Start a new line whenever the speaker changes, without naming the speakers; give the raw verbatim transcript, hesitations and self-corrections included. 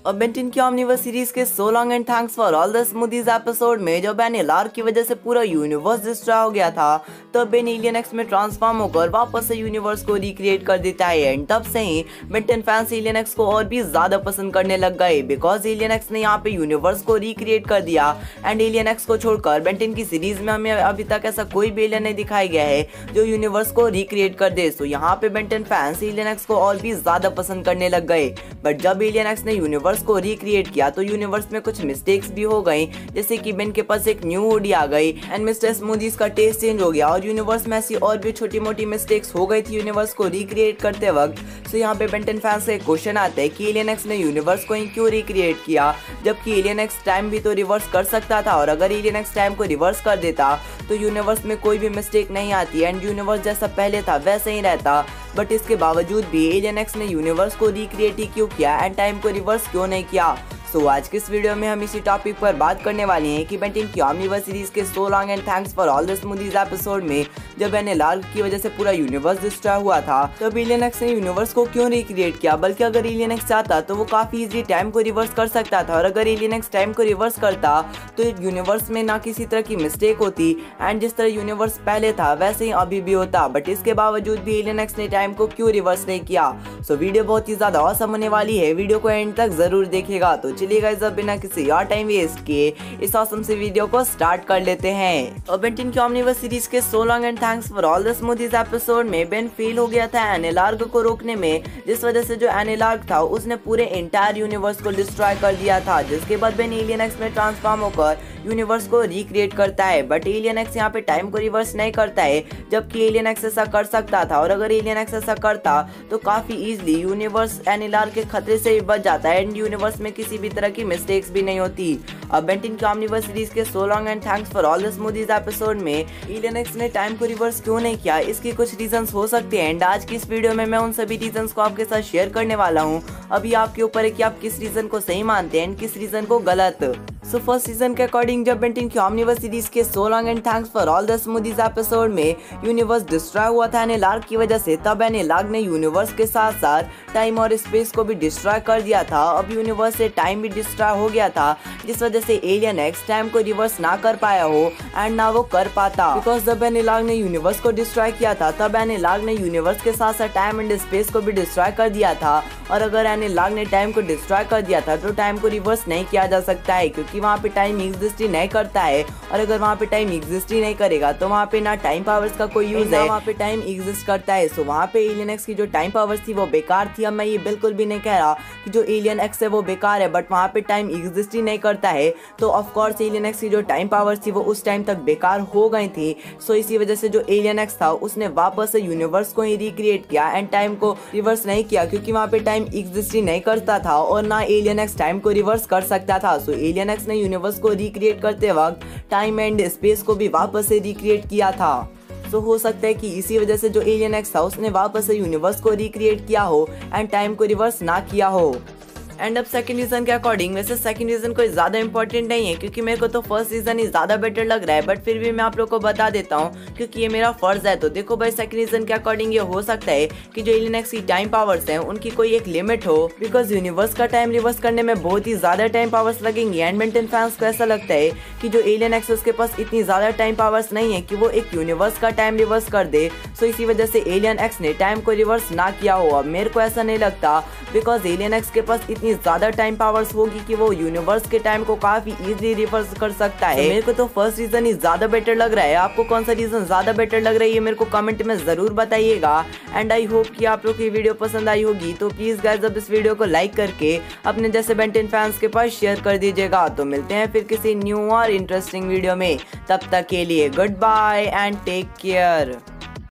अब बेंटेन की Omniverse series के so long and thanks for all the smoothies episode में जब बेन एलार की वजह से पूरा यूनिवर्स डिस्ट्रॉय हो गया था तब बेन एलियन एक्स में ट्रांसफॉर्म होकर वापस से यूनिवर्स को रिक्रिएट कर देता है। एंड तब से ही बेंटेन फैंस एलियन एक्स को और भी ज्यादा पसंद करने लग गए बिकॉज एलियन एक्स ने यहाँ पे यूनिवर्स को रिक्रिएट कर दिया। एंड एलियन एक्स को छोड़कर बेंटेन की सीरीज में हमें अभी तक ऐसा कोई भी एलियन नहीं दिखाया गया है जो यूनिवर्स को रिक्रिएट कर दे। सो यहाँ पे बेंटेन फैंस एलियन एक्स को और भी ज्यादा पसंद करने लग गए। बट जब एलियन एक्स ने यूनिवर्स को रिक्रिएट किया तो यूनिवर्स में कुछ मिस्टेक्स भी हो गई, जैसे कि बेन के पास एक न्यू हुडी आ गई एंड मिस्टर स्मूदीज का टेस्ट चेंज हो गया और यूनिवर्स में ऐसी और भी छोटी मोटी मिस्टेक्स हो गई थी यूनिवर्स को रिक्रिएट करते वक्त। सो यहाँ पे बेंटेन फैंस से एक क्वेश्चन आता है कि एलियन एक्स ने यूनिवर्स को ही क्यों रिक्रिएट किया जबकि एलियन एक्स टाइम भी तो रिवर्स कर सकता था, और अगर एलियन एक्स टाइम को रिवर्स कर देता तो यूनिवर्स में कोई भी मिस्टेक नहीं आती एंड यूनिवर्स जैसा पहले था वैसे ही रहता। बट इसके बावजूद भी एलियन एक्स ने यूनिवर्स को रिक्रिएट ही क्यों किया एंड टाइम को रिवर्स क्यों नहीं किया। सो so, आज के इस वीडियो में हम इसी टॉपिक पर बात करने वाले हैं कि बेंटेन की ओमनिवर्स सीरीज के so long and thanks for all the smoothies episode में जब एलार की वजह से पूरा यूनिवर्स डिस्ट्रॉय हुआ था तब एलियन एक्स ने यूनिवर्स को क्यों रिक्रिएट किया, बल्कि अगर एलियन एक्स चाहता तो वो काफी इजीली टाइम को रिवर्स कर सकता था, और अगर एलियन एक्स टाइम को रिवर्स करता तो यूनिवर्स में ना किसी तरह की मिस्टेक होती एंड जिस तरह यूनिवर्स पहले था वैसे ही अभी भी होता। बट इसके बावजूद भी एलियन एक्स ने टाइम को क्यों रिवर्स नहीं किया। सो वीडियो बहुत ही ज्यादा औसम होने वाली है, वीडियो को एंड तक जरूर देखेगा। तो चलिए गाइस अब बिना किसी और टाइम वेस्ट किए इस औसम से वीडियो को स्टार्ट कर लेते हैं। और बेंटेन की ओमनिवर्स सीरीज के so long and thanks for all the smoothies episode में बेन फेल हो गया था एनालार्ग को रोकने में, जिस वजह से जो एनालार्ग था उसने पूरे एंटायर यूनिवर्स को डिस्ट्रॉय कर दिया था। जिसके बाद बेन एलियन एक्स में ट्रांसफॉर्म होकर यूनिवर्स को रिक्रिएट करता है। बट एलियन एक्स यहाँ पे टाइम को रिवर्स नहीं करता है जबकि एलियन एक्स ऐसा कर सकता था, और अगर एलियन एक्स ऐसा करता तो काफी इजीली यूनिवर्स एनालार्ग के खतरे से भी बच जाता है एंड यूनिवर्स में किसी भी तरह की मिस्टेक्स भी नहीं होती। अब बेंटेन की ओमनिवर्स सीरीज के so long and thanks for all the smoothies episode में एलियन एक्स ने टाइम को रिवर्स क्यों नहीं किया, इसके कुछ रीजंस हो सकते हैं एंड आज की इस वीडियो में मैं उन सभी रीजंस को आपके साथ शेयर करने वाला हूँ। अभी आपके ऊपर है कि आप किस रीजन को सही मानते हैं एंड किस रीजन को गलत। सो फर्स्ट सीजन के अकॉर्डिंग जब बेंटेन की ओमनिवर्स सीरीज के so long and thanks for all the smoothies episode में यूनिवर्स डिस्ट्रॉय हुआ था एनालार्ग की वजह से, तब एनालार्ग ने यूनिवर्स के साथ साथ टाइम और स्पेस को भी डिस्ट्रॉय कर दिया था। अब यूनिवर्स से टाइम भी डिस्ट्रॉय हो गया था जिस वजह से एलियन एक्स टाइम को रिवर्स ना कर पाया हो एंड ना वो कर पाता, बिकॉज जब एनालार्ग ने यूनिवर्स को डिस्ट्रॉय किया था तब एनालार्ग ने यूनिवर्स के साथ साथ टाइम एंड स्पेस को भी डिस्ट्रॉय कर दिया था, और अगर एनालार्ग ने टाइम को डिस्ट्रॉय कर दिया था तो टाइम को रिवर्स नहीं किया जा सकता है क्योंकि वहाँ पे टाइम एग्जिस्ट ही नहीं करता है, और अगर वहाँ पे टाइम एग्जिस्ट ही नहीं करेगा तो वहाँ पे ना टाइम पावर्स का कोई यूज है, वहाँ पे टाइम एग्जिस्ट करता है। सो वहाँ पे एलियन एक्स की जो टाइम पावर्स थी वो बेकार थी। अब मैं ये बिल्कुल भी नहीं कह रहा कि जो एलियन एक्स है वो बेकार है, बट वहाँ पे टाइम एग्जिस्ट ही नहीं करता है तो ऑफ कोर्स एलियन एक्स की जो टाइम पावर्स थी वो उस टाइम तक बेकार हो गई थी। सो इसी वजह से जो एलियन एक्स था उसने वापस से यूनिवर्स को ही रिक्रिएट किया एंड टाइम को रिवर्स नहीं किया क्योंकि वहाँ पे टाइम एग्जिस्ट ही नहीं करता था और ना एलियन एक्स टाइम को रिवर्स कर सकता था। सो एलियन एक्स ने यूनिवर्स को रिक्रिएट करते वक्त टाइम एंड स्पेस को भी वापस से रिक्रिएट किया था। तो हो सकता है कि इसी वजह से जो एलियन एक्स था उसने वापस से यूनिवर्स को रिक्रिएट किया हो एंड टाइम को रिवर्स ना किया हो। एंड अब सेकंड रीजन के अकॉर्डिंग, वैसे सेकंड रीजन कोई ज्यादा इंपॉर्टेंट नहीं है क्योंकि मेरे को तो फर्स्ट रीजन ही ज्यादा बेटर लग रहा है, बट फिर भी मैं आप लोग को बता देता हूँ क्योंकि ये मेरा फर्ज है। तो देखो भाई, सेकंड रीजन के अकॉर्डिंग ये हो सकता है कि जो एलियन एक्स की टाइम पावर्स हैं उनकी कोई एक लिमिट हो, बिकॉज यूनिवर्स का टाइम रिवर्स करने में बहुत ही ज्यादा टाइम पावर्स लगेंगी एंड बेंटेन फैंस को ऐसा लगता है कि जो एलियन एक्स उसके पास इतनी ज्यादा टाइम पावर्स नहीं है कि वो एक यूनिवर्स का टाइम रिवर्स कर दे। सो इसी वजह से एलियन एक्स ने टाइम को रिवर्स ना किया हो। अब मेरे को ऐसा नहीं लगता बिकॉज एलियन एक्स के पास इतनी ज्यादा टाइम पावर्स होगी कि वो यूनिवर्स के टाइम को काफी इजीली रिवर्स कर सकता है। तो मेरे को तो फर्स्ट रीजन ही ज्यादा बेटर लग रहा है। आपको कौन सा रीजन ज्यादा बेटर लग रहा है ये मेरे को कमेंट में जरूर बताइएगा एंड आई होप कि आप लोग की वीडियो पसंद आई होगी। तो प्लीज गाइस अब इस वीडियो को लाइक करके अपने जैसे बेंटेन फैंस के पास शेयर कर दीजिएगा। तो मिलते हैं फिर किसी न्यू और इंटरेस्टिंग वीडियो में, तब तक के लिए goodbye and take care.